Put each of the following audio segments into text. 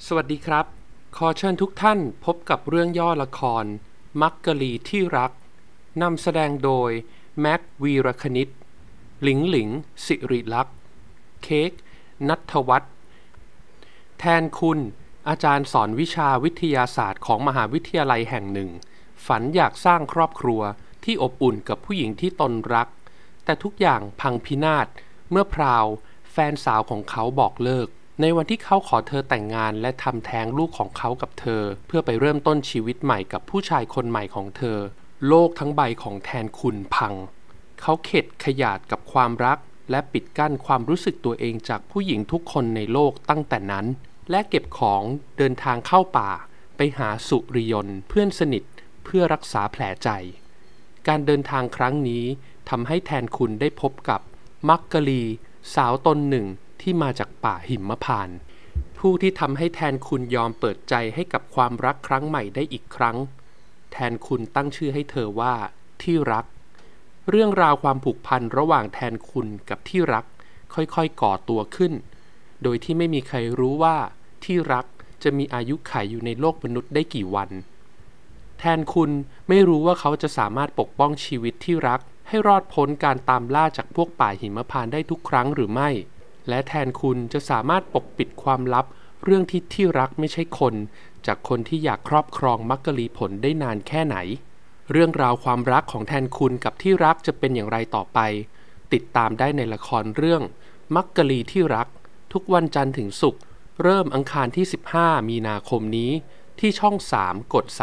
สวัสดีครับขอเชิญทุกท่านพบกับเรื่องย่อละครมักกะลีที่รักนำแสดงโดยแม็กวีรคณิตหลิงหลิงสิริลักษณ์เค้กณัฐวัฒน์แทนคุณอาจารย์สอนวิชาวิทยาศาสตร์ของมหาวิทยาลัยแห่งหนึ่งฝันอยากสร้างครอบครัวที่อบอุ่นกับผู้หญิงที่ตนรักแต่ทุกอย่างพังพินาศเมื่อพราวแฟนสาวของเขาบอกเลิกในวันที่เขาขอเธอแต่งงานและทำแท้งลูกของเขากับเธอเพื่อไปเริ่มต้นชีวิตใหม่กับผู้ชายคนใหม่ของเธอโลกทั้งใบของแทนคุณพังเขาเข็ดขยาดกับความรักและปิดกั้นความรู้สึกตัวเองจากผู้หญิงทุกคนในโลกตั้งแต่นั้นและเก็บของเดินทางเข้าป่าไปหาสุริยนต์เพื่อนสนิทเพื่อรักษาแผลใจการเดินทางครั้งนี้ทำให้แทนคุณได้พบกับมักกะลีสาวตนหนึ่งที่มาจากป่าหิมพานต์ผู้ที่ทำให้แทนคุณยอมเปิดใจให้กับความรักครั้งใหม่ได้อีกครั้งแทนคุณตั้งชื่อให้เธอว่าที่รักเรื่องราวความผูกพันระหว่างแทนคุณกับที่รักค่อยๆก่อตัวขึ้นโดยที่ไม่มีใครรู้ว่าที่รักจะมีอายุขัยอยู่ในโลกมนุษย์ได้กี่วันแทนคุณไม่รู้ว่าเขาจะสามารถปกป้องชีวิตที่รักให้รอดพ้นการตามล่าจากพวกป่าหิมพานต์ได้ทุกครั้งหรือไม่และแทนคุณจะสามารถปกปิดความลับเรื่องที่รักไม่ใช่คนจากคนที่อยากครอบครองมักกะลีผลได้นานแค่ไหนเรื่องราวความรักของแทนคุณกับที่รักจะเป็นอย่างไรต่อไปติดตามได้ในละครเรื่องมักกะลีที่รักทุกวันจันทร์ถึงศุกร์เริ่มอังคารที่15มีนาคมนี้ที่ช่อง3กด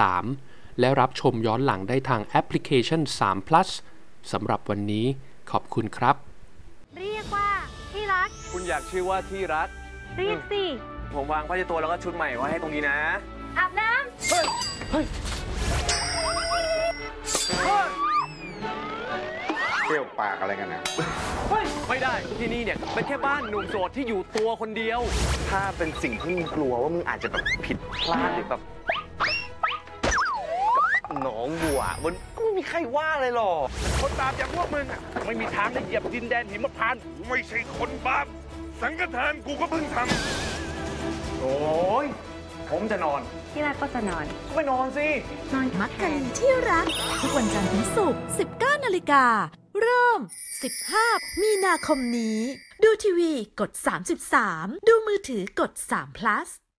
33และรับชมย้อนหลังได้ทางแอปพลิเคชัน3 plus สำหรับวันนี้ขอบคุณครับเรียกว่าที่รักคุณอยากชื่อว่าที่รักเรียกสิผมวางผ้าเช็ดตัวแล้วก็ชุดใหม่ไว้ให้ตรงนี้นะอาบน้ำเฮ้ยเปรี้ยวปากอะไรกันนะไม่ได้ที่นี่เนี่ยเป็นแค่บ้านหนุ่มโสดที่อยู่ตัวคนเดียวถ้าเป็นสิ่งที่มึงกลัวว่ามึงอาจจะแบบผิดพลาดหรือแบบหนองบัวมันก็ไม่มีใครว่าเลยหรอกคนบาปอย่างพวกมึงอ่ะไม่มีทางได้เหยียบดินแดนหิมพานต์ไม่ใช่คนบาปสังฆทานกูก็เพิ่งทำโอ้ยผมจะนอนที่รักก็จะนอนไม่นอนสินอนมักกะลีที่รักทุกวันจันทร์ถึงศุกร์ 19 นาฬิกาเริ่ม 15 มีนาคมนี้ดูทีวีกด33ดูมือถือกด3 plus